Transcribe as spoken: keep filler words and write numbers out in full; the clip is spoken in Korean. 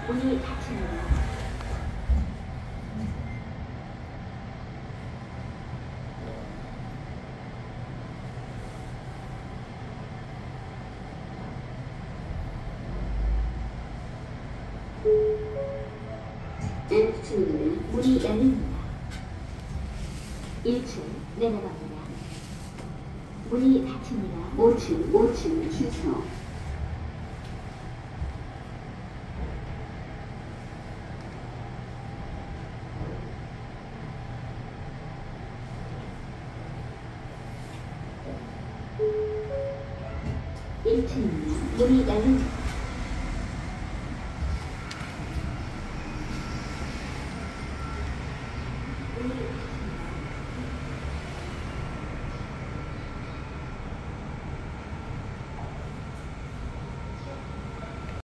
문이 닫힙니다. 일 층 문이 열립니다. 일 층 내려갑니다. 문이 닫힙니다. 오 층, 오 층 주소. 일 층입니다. 문이 열립니다.